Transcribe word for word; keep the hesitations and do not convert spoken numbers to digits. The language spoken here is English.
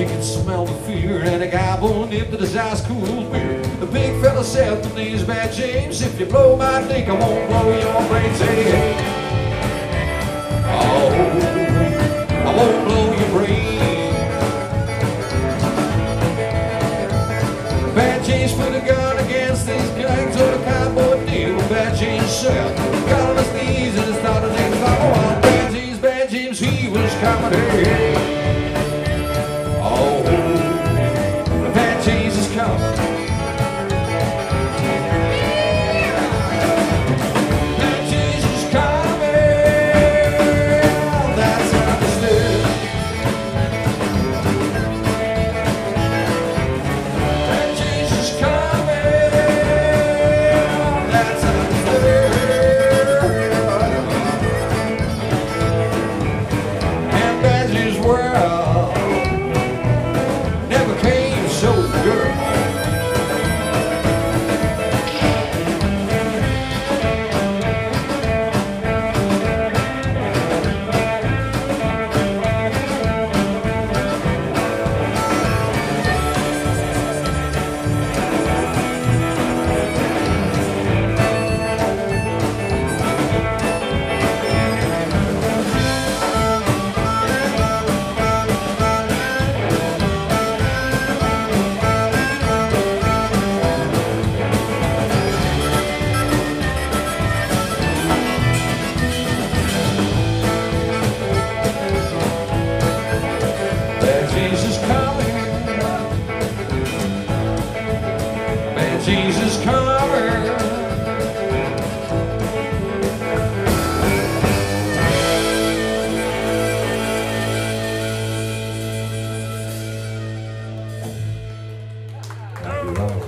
You can smell the fear, and a guy pulling into this ice cool beer. The big fella said, "My name's Bad James. If you blow my dick, I won't blow your brains." Hey, hey. Oh, I won't blow your brains. Bad James put a gun against these gangs on a cowboy deal. Bad James said, got on his knees and started to follow on. Bad James, Bad James, he was coming. Hey, hey. Oh, Bad James is coming. Bad James is coming. That's understood. Bad James is coming. That's understood. And Bad James' world never came so good. Bad James is coming. Bad James is coming. Thank you.